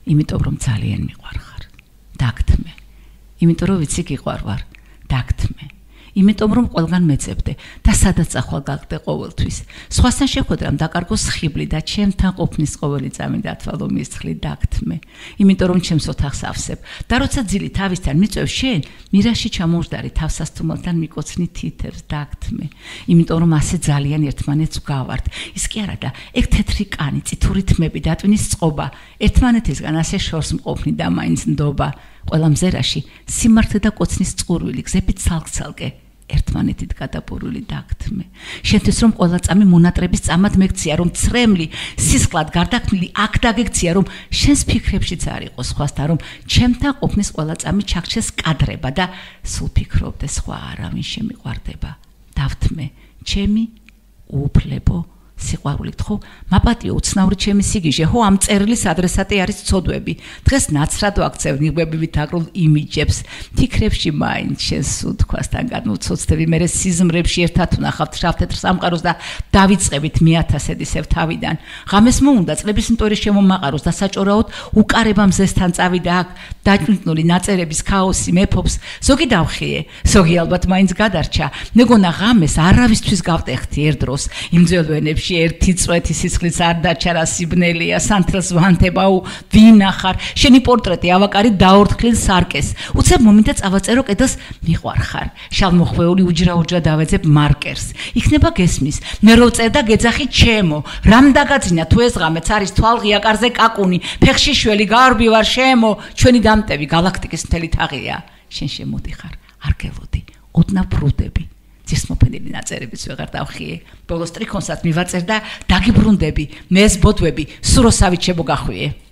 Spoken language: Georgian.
იმიტომ რომ ძალიან მიყვარხარ. დაგთმე. იმიტომ რომ ვიცი გიყვარვარ. დაგთმე. იმიტომ რომ ყველგან მეძებდე და სადაც ახვალ გაგდე ყოველთვის. სხვასთან შეხვედრა დაკარგოს ხიბლი და ჩემთან ყოფნის ყოველი წამი დათვალო მისხლი დაგთმე. იმიტომ რომ ჩემს ოთახს ავსებ და როცა ძილი თავისთან მიწევ შენ, მირაში ჩამოვжდარი თავსასთუმელთან მიკოცნი თითებს დაგთმე. იმიტომ რომ ასე ძალიან ერთმანეთს ვგავართ. ის კი არა და ეგ თეთრი კანი, წითური თმები და ტვინის წყობა, ერთმანეთისგან ასე შორს მყოფნი და მაინც ნდობა. ყველა მზერაში სიმართლე და კოცნის წყურვილი გზებით ცალკ-ცალკე ერთმანეთით გადაბურული დაგთმე. შენთვის რომ ყველა წამი მონატრების წამად მეკცია, რომ ცრემლი სისხლად გარდაქმნილი აქ დაგექცია, რომ შენს ფიქრებშიც არ იყოს სხვასთან, რომ ჩემთან ყოფნის ყველა წამი ჩაგჩეს კადრება და სულ ფიქრობდე სხვა არავინ შემიყვარდება. დავთმე, ჩემი უუფლებო სიყვარულით, ხო? მაპატიო უცნაური ჩემი სიგიჟე, ხო, ამ წერილის ადრესატი არის ცოდვები. დღეს ნაცრად ვაქცევ ნიღბებით აგრულ იმიჯებს. ფიქრებში მაინც შენს სუნთქვასთან განუცოცდები, მერე სიზმრებში ერთად ვნახავთ შავ-თეთრ სამყაროს და დავიწყებით 1000 ედისევ თავიდან. ღამეს მოუნდა წლების მტვერი შემომაყაროს და საჭორაოდ უკარება მზესთან წავიდა აქ დაჭმუნტული ნაწერების ქაოსი მეფობს. ზოგი დავხიე, ზოგი ალბათ მაინც გადარჩა. მეგონა ღამეს არავისთვის გავტეხთი ერთდროს იმ ძველვენებში ერთი წვეთი სისხლის არ დაჩარა სიბნელია სანთელს ვანთებაო ვინახარ შენი პორტრეტი ავაკარი დაორთქლილ სარკეს უცებ მომიდა წავაწერო კედელს მიყვარხარ შალმოხვეული უჯრა-უჯრა დავეძებ მარკერს იქნება გესმის მე რო წერ და გეძახი ჩემო რამ დაგაძინა თუ ეს ღამეც არის თვალღი აკარზე კაკუნი ფეხში შველი გარბი ვარ შემო ჩვენი დამტევი galaktikis მთელი თაღია შენ შემოდიხარ არ გელოდი ოდნავ ბრუდები ძისმოფენილი ნაწერებიც ვეღარ დავხიე. ბოლოს ტრიქონსაც მივაწერ და დაგიბრუნდები. მე ეს ბოდვები სუროსავით შემოგახვიე.